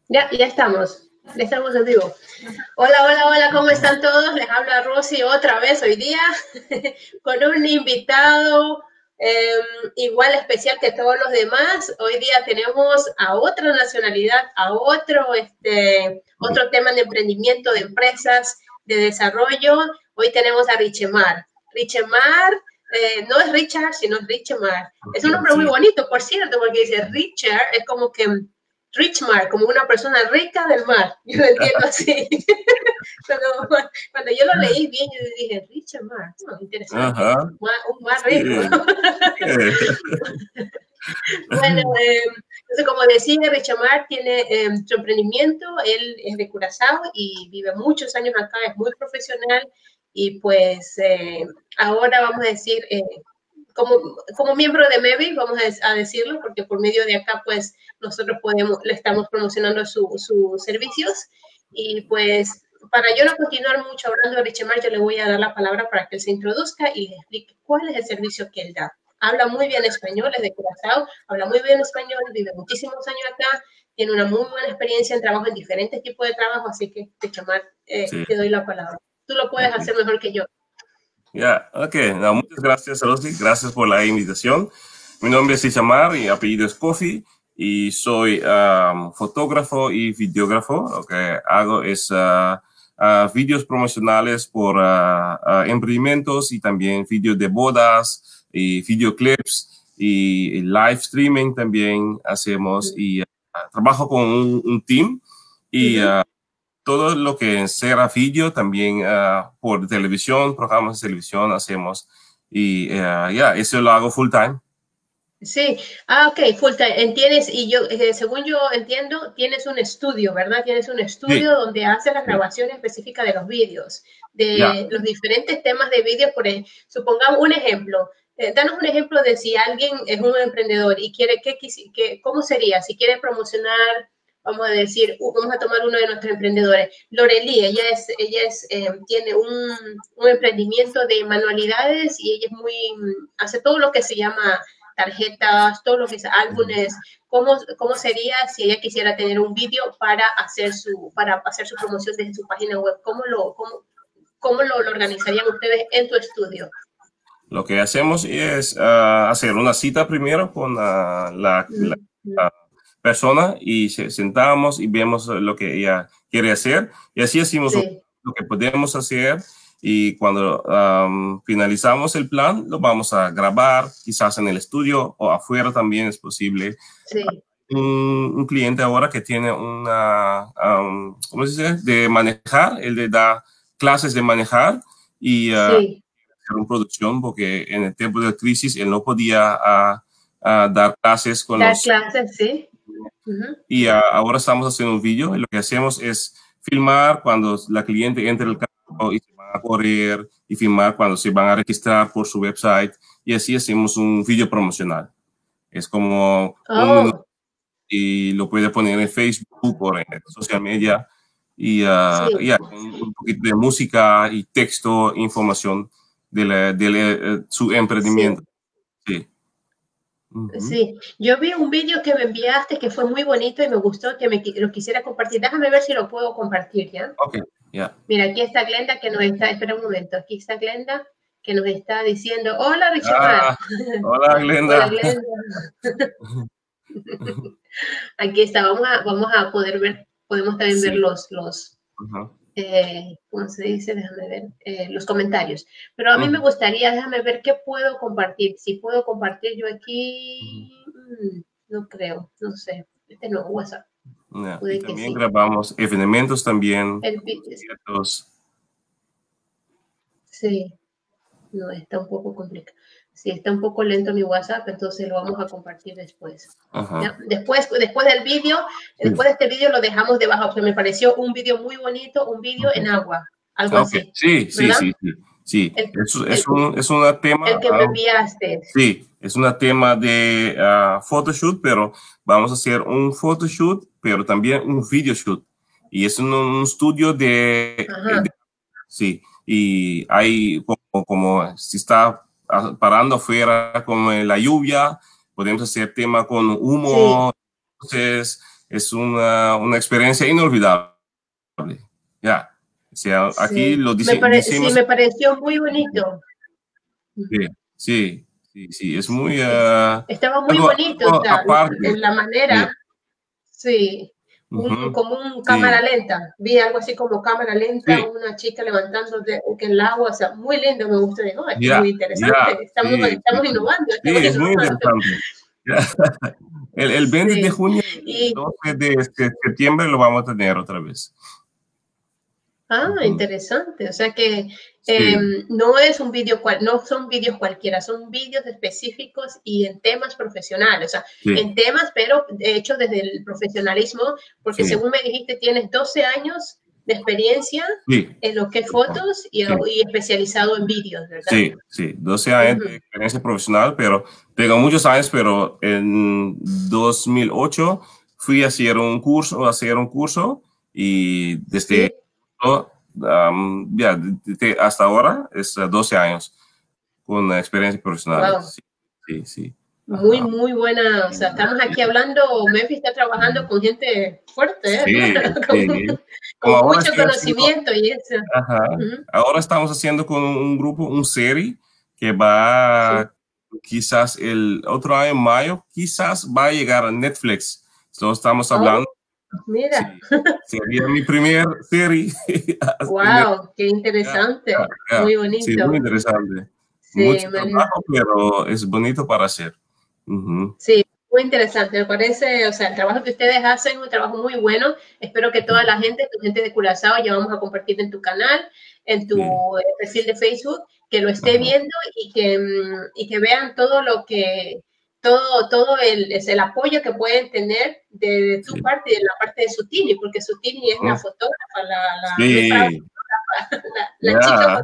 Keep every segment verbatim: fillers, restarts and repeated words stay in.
Ya, ya estamos, ya estamos en vivo. Hola, hola, hola, ¿cómo están todos? Les habla Rosy otra vez hoy día con un invitado eh, igual especial que todos los demás. Hoy día tenemos a otra nacionalidad, a otro, este, otro tema de emprendimiento, de empresas, de desarrollo. Hoy tenemos a Richemar. Richemar eh, no es Richard, sino es Richemar. Es un nombre muy Sí. bonito, por cierto, porque dice Richard, es como que Richmar, como una persona rica del mar. Yo lo entiendo así. cuando, cuando yo lo leí bien, yo dije, Richmar, oh, interesante, Ajá. un mar, un mar Sí. rico. Eh, bueno, eh, entonces, como decía, Richmar tiene eh, su emprendimiento, él es de Curazao y vive muchos años acá, es muy profesional y pues eh, ahora vamos a decir, eh, como, como miembro de MEVI, vamos a, a, decirlo, porque por medio de acá, pues, nosotros podemos, le estamos promocionando sus su servicios. Y pues, para yo no continuar mucho hablando de Richemar, yo le voy a dar la palabra para que él se introduzca y le explique cuál es el servicio que él da. Habla muy bien español, es de Curazao, habla muy bien español, vive muchísimos años acá, tiene una muy buena experiencia en trabajo, en diferentes tipos de trabajo, así que, Richemar, eh, sí. te doy la palabra. Tú lo puedes Okay. hacer mejor que yo. Ya, ok. No, muchas gracias, Rosy. Gracias por la invitación. Mi nombre es Ichamar y apellido es Kofi y soy um, fotógrafo y videógrafo. Lo que hago es uh, uh, videos promocionales por uh, uh, emprendimientos y también videos de bodas y videoclips y, y live streaming también hacemos y uh, trabajo con un, un team y uh, todo lo que sea video también uh, por televisión, programas de televisión hacemos y uh, ya, yeah, eso lo hago full time. Sí, ah, ok, full time, entiendes, y yo, eh, según yo entiendo, tienes un estudio, ¿verdad? Tienes un Sí, estudio donde haces las sí, grabaciones específicas de los vídeos, ya. de los diferentes temas de vídeos, por ejemplo, supongamos un ejemplo, eh, danos un ejemplo de si alguien es un emprendedor y quiere, ¿qué, qué, ¿cómo sería? Si quiere promocionar, vamos a decir, uh, vamos a tomar uno de nuestros emprendedores, Loreli, ella es, ella es, eh, tiene un, un emprendimiento de manualidades y ella es muy, hace todo lo que se llama tarjetas, todo lo que es álbumes, ¿cómo, cómo sería si ella quisiera tener un vídeo para hacer su, para hacer su promoción desde su página web? ¿Cómo lo, cómo, cómo lo, lo organizarían ustedes en tu estudio? Lo que hacemos es uh, hacer una cita primero con uh, la, la, la persona y se, sentamos y vemos lo que ella quiere hacer y así hacemos Sí. lo que podemos hacer y cuando um, finalizamos el plan lo vamos a grabar quizás en el estudio o afuera también es posible. Sí. Un, un cliente ahora que tiene una, um, ¿cómo se dice? De manejar, él le da clases de manejar y uh, Sí. una producción porque en el tiempo de crisis él no podía uh, uh, dar clases con Dar los clases, sí. Uh-huh. y uh, ahora estamos haciendo un vídeo y lo que hacemos es filmar cuando la cliente entra en el carro y se van a correr y filmar cuando se van a registrar por su website y así hacemos un vídeo promocional. Es como un minuto Oh, y lo puede poner en Facebook o en social media y uh, sí. yeah, un, un poquito de música y texto, información de, la, de la, su Sí. emprendimiento. Sí. Uh-huh. Sí, yo vi un vídeo que me enviaste que fue muy bonito y me gustó, que me lo quisiera compartir. Déjame ver si lo puedo compartir, ¿ya? Ok, ya. Yeah. Mira, aquí está Glenda que nos está, espera un momento, aquí está Glenda que nos está diciendo, hola Richemar. Ah, hola, Hola Glenda. Glenda. Aquí está, vamos a, vamos a poder ver, podemos también ver Sí. los, los Uh-huh. eh, ¿cómo se dice? Déjame ver, eh, los comentarios. Pero a mí me Uh-huh. gustaría, déjame ver qué puedo compartir. Si puedo compartir yo Uh-huh. aquí, mmm, no creo, no sé. Este no, WhatsApp. Yeah. Y Puede que también sí. grabamos eventos también, El, conciertos. sí, no, está un poco complicado. Sí, está un poco lento mi WhatsApp, entonces lo vamos a compartir después. Uh-huh. ¿Ya? Después, después del vídeo, Sí. después de este vídeo lo dejamos debajo, porque me pareció un vídeo muy bonito, un vídeo en Uh-huh. agua, algo Ok, así, sí, sí, ¿verdad? sí, sí. Sí, El, es, es el, un, es un tema, el que me uh, enviaste. sí, es un tema de uh, photoshoot, pero vamos a hacer un photoshoot, pero también un videoshoot. Y es un, un estudio de, de, Ajá. sí, y hay como, como si está parando afuera con la lluvia, podemos hacer tema con Sí. humo, entonces es una, una experiencia inolvidable. Ya, o sea, aquí Sí, lo me dice, pare- sí, decimos, me pareció muy bonito. sí, sí, sí, sí, es muy, Es- uh, Estaba muy algo, bonito, o algo sea, aparte. en la Sí, manera, sí, un, ujú, como un cámara sí, lenta. Vi algo así como cámara lenta, sí, una chica levantando de, que el agua, o sea, muy lindo, me gustó. Digo, "Oh, esto es ya, muy ya, interesante, estamos, sí, sí, estamos sí. innovando, Sí, estamos es muy innovando". interesante. Ya. El, el veinte de Sí, junio y el y, doce de se- septiembre lo vamos a tener otra vez. ah, Ujú, interesante, o sea que sí, em, no es un vídeo, cual, no son vídeos cualquiera, son vídeos específicos y en temas profesionales, o sea, sí, en temas, pero hechos desde el profesionalismo, porque sí, según me dijiste, tienes doce años de experiencia sí. en lo que es fotos y, Sí. y especializado en vídeos, ¿verdad? Sí, sí, doce años de Ujú. experiencia profesional, pero tengo muchos años, pero en dos mil ocho fui a hacer un curso, a hacer un curso y desde Sí, um, ya, de- de- hasta ahora es eh, doce años con experiencia profesional. wow. Sí, sí, sí. Muy, Ajá. muy buena. O sea, estamos aquí hablando, Memphis está trabajando con gente fuerte, ¿eh? Sí, con, sí. Como con ahora mucho estoy haciendo, conocimiento y eso. ajá. Ujú. Ahora estamos haciendo con un grupo, un serie que Sí. va, quizás el otro año, en mayo, quizás va a llegar a Netflix. Entonces estamos Oh, hablando, mira. sí, sería mi primer serie. en Net- Wow, qué ya, ya, interesante. ya. Muy Sí, muy bonito. interesante. Sí, Mucho me alegro. trabajo, pero es bonito para hacer. Ujú, Sí, muy interesante. Me parece, o sea, el trabajo que ustedes hacen es un trabajo muy bueno. Espero que toda ujú. la gente, tu gente de Curazao, ya vamos a compartir en tu canal, en tu Sí, eh, perfil de Facebook, que lo esté ajá, viendo y que, mm, y que vean todo lo que, todo, todo el, es el apoyo que pueden tener de, de tu sí. parte y de la parte de Sutini, porque Sutini es la Ujú. fotógrafa, la, la, nuestra Sí, la, la chica, ya.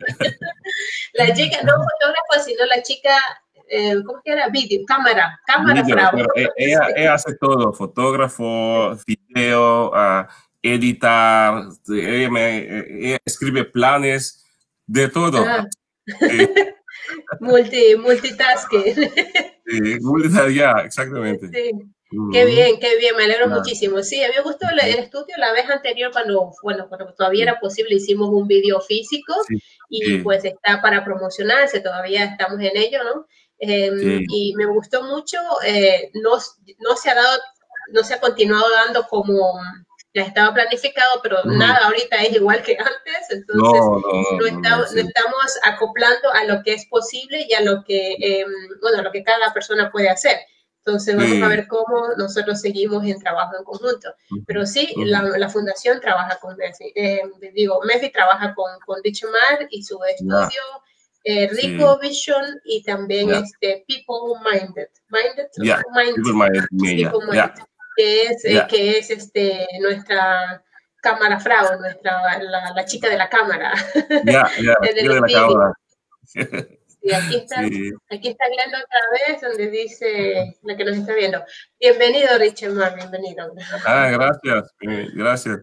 la chica, no fotógrafa, sino la chica, eh, ¿cómo que era? Video, cámara, cámara Video, frau. pero e- ella, Sí. ella hace todo, fotógrafo, video, ah, editar, ella, me, ella escribe planes, de todo. Ah, Sí, multi, multitasking. sí, multitarea, exactamente. Sí. Qué Ujú, bien, qué bien, me alegro ya, muchísimo. Sí, a mí me gustó el, ujú, el estudio la vez anterior cuando, bueno, cuando todavía sí, era posible, hicimos un vídeo físico sí, y sí, pues está para promocionarse, todavía estamos en ello, ¿no? Eh, sí, y me gustó mucho, eh, no, no se ha dado, no se ha continuado dando como ya estaba planificado, pero ujú. nada ahorita es igual que antes, entonces No, no, no, no no, no, estamos, no sí, estamos acoplando a lo que es posible y a lo que, eh, bueno, a lo que cada persona puede hacer. Entonces vamos a sí, ver cómo nosotros seguimos en trabajo en conjunto. ujú, Pero sí, ujú, la, la fundación trabaja con Messi. Eh, digo, Messi trabaja con, con Dichomar y su ya, estudio eh, sí, Rico Vision y también ya, este People Minded. Minded, ya, Mind, People Mind, ya, People ya, Mind, que es, eh, ya, que es este, nuestra cámara frau, nuestra, la, la chica de la cámara ya, ya, en el sigue de la streaming. cámara. Y aquí está, Sí. aquí está viendo otra vez donde dice la que nos está viendo. Bienvenido, Richard Mar, bienvenido. Ah, gracias, eh, gracias.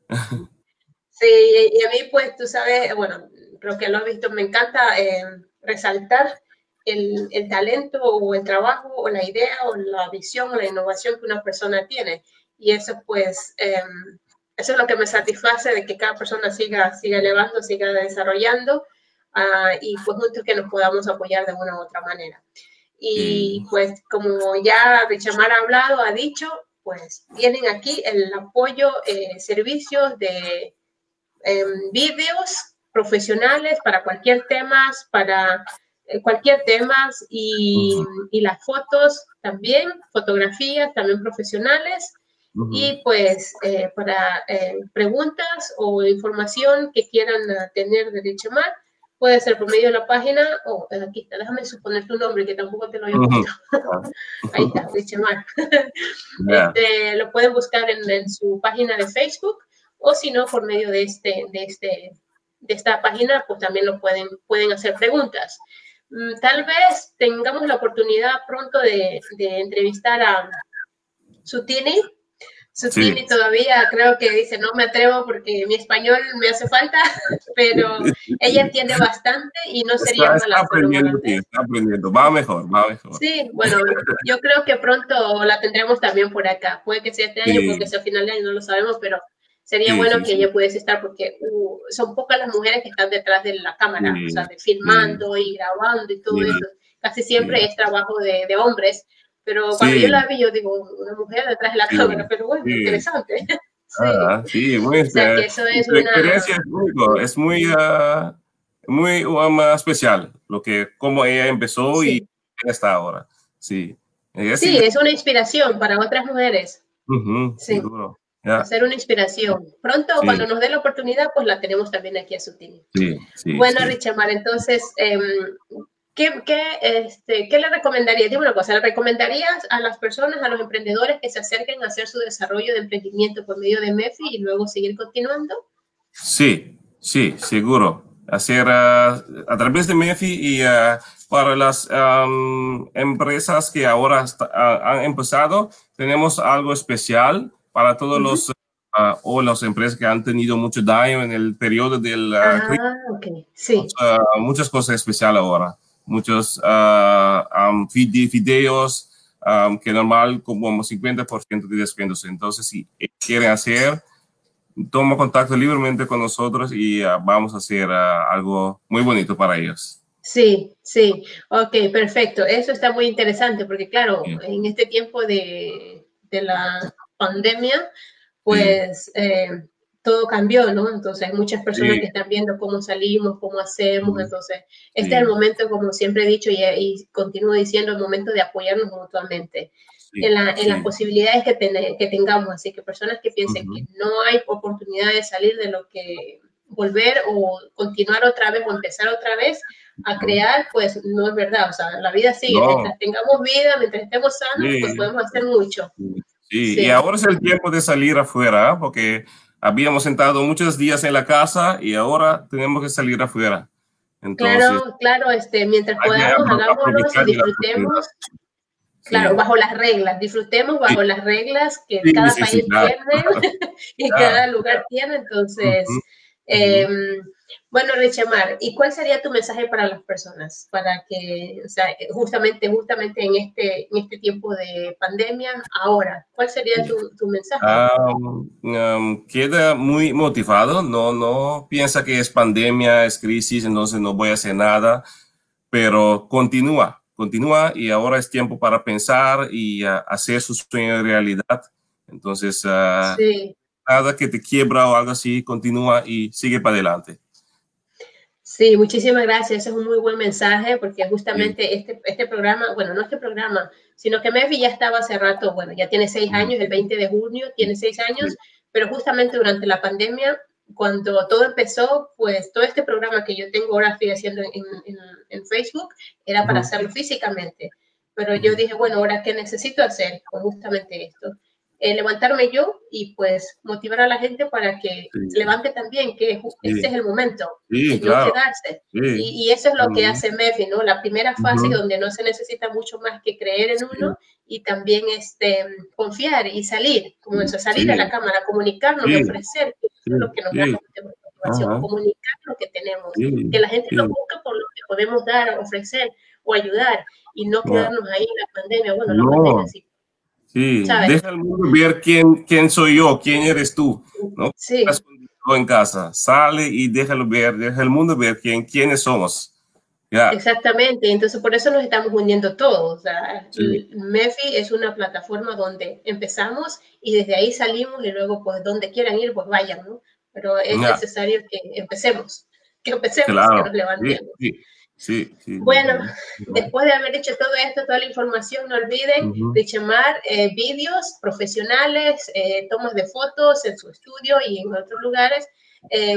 Sí, y a mí, pues, tú sabes, bueno, creo que lo has visto, me encanta eh, resaltar el, el, talento o el trabajo o la idea o la visión o la innovación que una persona tiene. Y eso, pues, eh, eso es lo que me satisface de que cada persona siga, siga elevando, siga desarrollando uh, y pues juntos que nos podamos apoyar de una u otra manera. Sí. Y pues como ya Richamar ha hablado, ha dicho, pues tienen aquí el apoyo, eh, servicios de eh, vídeos profesionales para cualquier tema, para eh, cualquier tema y, Ujú, y, las fotos también, fotografías también profesionales ujú. y pues eh, para eh, preguntas o información que quieran uh, tener de Richemar, puede ser por medio de la página o oh, aquí está, déjame suponer tu nombre que tampoco te lo había Ujú. puesto. Ahí está, Richemar. Ya, Este, lo pueden buscar en, en su página de Facebook o si no, por medio de, este, de, este, de esta página, pues también lo pueden, pueden hacer preguntas. Tal vez tengamos la oportunidad pronto de, de entrevistar a Sutini. Sutini todavía creo que dice, no me atrevo porque mi español me hace falta, pero ella entiende bastante y no sería está, mala está hacer un aprendiendo, sí, holandés. está aprendiendo, va mejor, va mejor. Sí, bueno, yo creo que pronto la tendremos también por acá. Puede que sea este año, puede que Sí, sea final de año, no lo sabemos, pero sería sí, bueno sí, que sí, ella pudiese estar porque uh, son pocas las mujeres que están detrás de la cámara, o sea, sí, de sí, filmando y grabando y todo eso. sí, Casi sí, siempre es trabajo de, de hombres, pero cuando yo sí, la vi, yo digo, una mujer detrás de la sí, cámara, pero bueno, sí. interesante. Sí, Ah, sí, muy, o sea que espe- eso es su experiencia una... es único, es muy, ah, muy um, especial, lo que, como ella empezó y Sí, está ahora. Sí, es sí, ide- es una inspiración para otras mujeres. Ujú, Sí. seguro. Ya, Hacer una inspiración. Pronto, sí, cuando nos dé la oportunidad, pues la tenemos también aquí a Sutini. sí, sí, Bueno, sí. Richamar, entonces, eh, ¿qué, qué, este, ¿qué le recomendarías? Dime una cosa, ¿le recomendarías a las personas, a los emprendedores que se acerquen a hacer su desarrollo de emprendimiento por medio de MEFI y luego seguir continuando? Sí, sí, seguro. Hacer ah, a través de MEFI y ah, para las am, empresas que ahora está- ah, han empezado, tenemos algo especial para todos Uh -huh. los ah, o las empresas que han tenido mucho daño en el periodo del ah, crisis. Ah, ok, sí. Ah, muchas cosas especiales ahora. Muchos ah, am, vide- videos am, que normal como cincuenta por ciento de descuentos. Entonces, si quieren hacer toma contacto libremente con nosotros y uh, vamos a hacer uh, algo muy bonito para ellos. Sí, sí, ok, perfecto. Eso está muy interesante porque, claro, Sí, en este tiempo de, de la pandemia, sí, pues eh, todo cambió, ¿no? Entonces hay muchas personas sí, que están viendo cómo salimos, cómo hacemos. Entonces, este es el sí, momento, como siempre he dicho y, y continúo diciendo, el momento de apoyarnos mutuamente en, sí, la, en las sí. posibilidades que, ten, que tengamos. Así que personas que piensen que Uh-huh. no hay oportunidad de salir de lo que volver o continuar otra vez o empezar otra vez a Uh-huh. crear, pues no es verdad. O sea, la vida sigue. No, Mientras tengamos vida, mientras estemos sanos, pues sí, podemos hacer mucho. sí, sí. Y Sí. ahora es el tiempo de salir afuera, ¿eh? Porque habíamos sentado muchos días en la casa y ahora tenemos que salir afuera. Entonces, Claro, claro, este, mientras hay que podamos, apro- hagámoslos y aprovechar de la oportunidad. disfrutemos, claro, Sí, bajo las reglas, disfrutemos sí, bajo las reglas que sí, cada sí, sí, país claro. tiene y Ya, cada lugar ya. tiene. Ujú, Entonces, eh, ujú. bueno, Richemar, ¿y cuál sería tu mensaje para las personas? Para que, o sea, justamente, justamente en este, en este tiempo de pandemia, ahora, ¿cuál sería Sí. tu, tu mensaje? Um, um, queda muy motivado, no, no piensa que es pandemia, es crisis, entonces no voy a hacer nada, pero continúa, continúa y ahora es tiempo para pensar y uh, hacer sus sueños realidad. Entonces, uh, Sí. nada que te quiebra o algo así, continúa y sigue para adelante. Sí, muchísimas gracias. Ese es un muy buen mensaje porque Sí. justamente este, este programa, bueno, no este programa, sino que MEFI ya estaba hace rato, bueno, ya tiene seis Ujú. años, el veinte de junio tiene seis Sí. años, pero justamente durante la pandemia, cuando todo empezó, pues todo este programa que yo tengo ahora estoy haciendo en, en, en Facebook era para Ujú. hacerlo físicamente. Pero yo Ujú. dije, bueno, ahora qué necesito hacer, pues justamente esto. Eh, levantarme yo y pues motivar a la gente para que se Sí. levante también, que este Sí. es el momento Sí, y no claro. quedarse. Sí. Y, y eso es lo que Ujú. hace MEFI, ¿no? La primera fase Ujú. donde no se necesita mucho más que creer en Sí. uno y también este, confiar y salir, como eso, salir a Sí. la cámara, comunicarnos y Sí. ofrecer, eso Sí. es lo que nos da Sí. motivación, Ajá. comunicar lo que tenemos, que Sí. la gente nos Sí. busque por lo que podemos dar, ofrecer o ayudar y no Ya. quedarnos ahí en la pandemia. Bueno, la pandemia No, sí, sí, ¿sabes? deja al mundo ver quién, quién soy yo, quién eres tú, no estás Sí, escondido en casa, sale y déjalo ver, deja al mundo ver quién, quiénes somos. Ya, exactamente, entonces por eso nos estamos uniendo todos. O sea, sí, MEFI es una plataforma donde empezamos y desde ahí salimos y luego pues donde quieran ir pues vayan, ¿no? Pero es ya, necesario que empecemos, que empecemos, que claro, nos sí, levantemos. sí, sí, sí, sí, Bueno, sí. después de haber dicho todo esto, toda la información, no olviden Ujú. de llamar eh, vídeos profesionales, eh, tomas de fotos en su estudio y en otros lugares. Eh,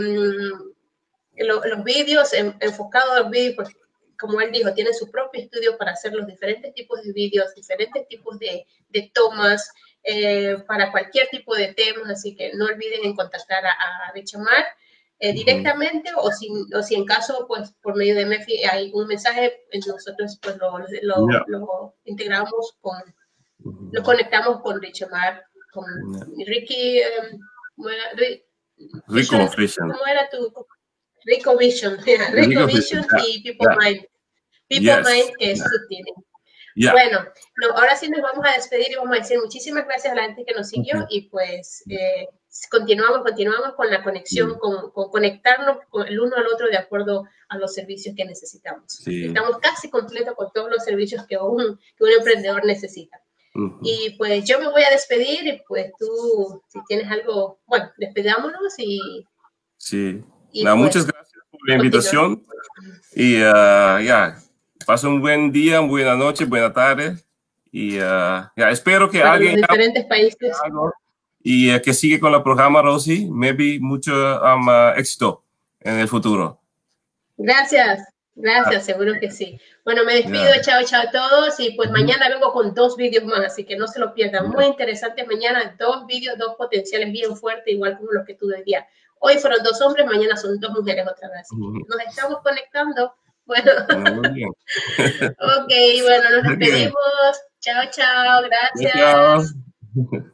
lo, los vídeos, en, enfocados a los vídeos, pues, como él dijo, tiene su propio estudio para hacer los diferentes tipos de vídeos, diferentes tipos de, de tomas, eh, para cualquier tipo de temas, así que no olviden en contactar a, a Richamar eh, Ujú. directamente o si, o si en caso, pues por medio de MEFI hay un mensaje, nosotros pues lo, lo, Ya. lo integramos con, nos Ujú. conectamos con Richamar con Ricky, um, ¿cómo era? Rico Vision, Vision. ¿Cómo era tu? Rico Vision, yeah, Rico, Rico Vision yeah, y People yeah. Mind. People yes. Mind, que es yeah. su tienen. Yeah. Bueno, no, ahora sí nos vamos a despedir y vamos a decir muchísimas gracias a la gente que nos siguió uh-huh. y pues eh, continuamos, continuamos con la conexión, uh-huh. con, con conectarnos con el uno al otro de acuerdo a los servicios que necesitamos. Sí. Estamos casi completos con todos los servicios que un, que un emprendedor necesita. Uh-huh. Y pues yo me voy a despedir y pues tú, si tienes algo, bueno, despidámonos y... Sí, y no, pues, muchas gracias por la invitación y uh, ya... Yeah. Pasa un buen día, buena noche, buena tarde y uh, ya espero que para alguien los diferentes países algo, y uh, que sigue con el programa, Rosy. Maybe mucho um, uh, éxito en el futuro. Gracias, gracias, ah. seguro que sí. Bueno, me despido, yeah. chao, chao a todos y pues mm-hmm. mañana vengo con dos vídeos más, así que no se lo pierdan. Yeah. Muy interesantes mañana, dos vídeos, dos potenciales bien fuertes, igual como los que tú decías. Hoy fueron dos hombres, mañana son dos mujeres otra vez. Así que nos estamos conectando. Bueno, muy bien. Ok, bueno, nos despedimos. Chao, chao, gracias. Chao.